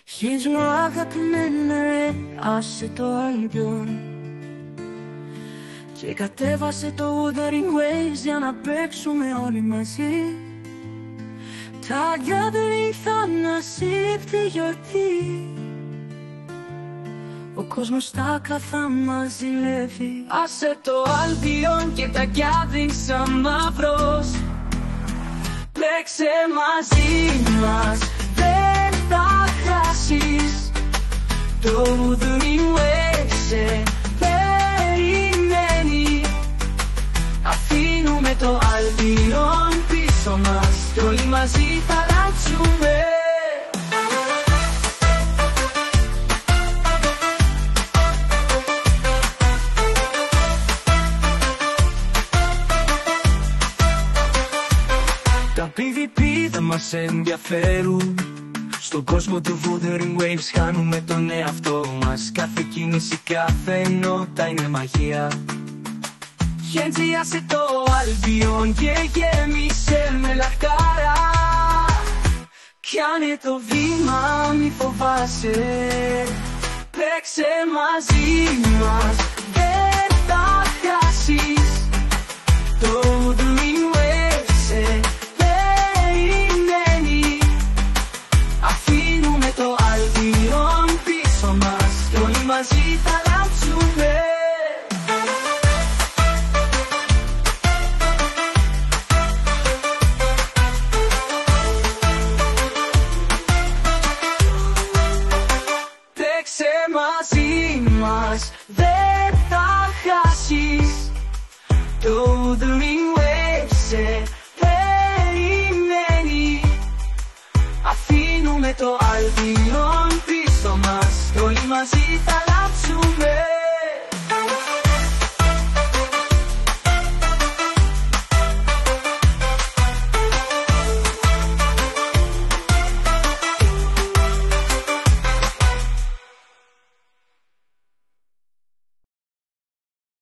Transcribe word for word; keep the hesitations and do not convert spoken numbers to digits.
Γύρω αγαπημένα ρε, άσε το Albion και κατέβασε το Wuthering Waves για να παίξουμε όλοι μαζί. Τα gathering θα μας ήρθε γιορτή, ο κόσμος τάκα θα μας ζηλεύει. Άσε το Albion και τα gathering σαν μαύρος, παίξε μαζί μας, δεν θα χάσεις. Το Wuthering Waves σε περιμένει, αφήνουμε το Albion πίσω μας κι όλοι μαζί θα αλλάξουμε. Τα πι βι πι δεν μας ενδιαφέρουν, στον κόσμο του Wuthering Waves χάνουμε τον εαυτό μας. Κάθε κίνηση, κάθε νότα είναι μαγεία. Χέντζι άσε το Albion και γέμισε με λαχτάρα. Πιάνε το βήμα, μη φοβάσαι, παίξε μαζί μας, δεν θα χάσεις. Το Wuthering Waves σε περιμένει, αφήνουμε το Albion πίσω μας κι όλοι μαζί θα αλλάξουμε. Παίξε μαζί μας, δεν θα χάσεις. Το Wuthering Waves σε περιμένει, αφήνουμε το Albion πίσω μας κι όλοι μαζί θα αλλάξουμε.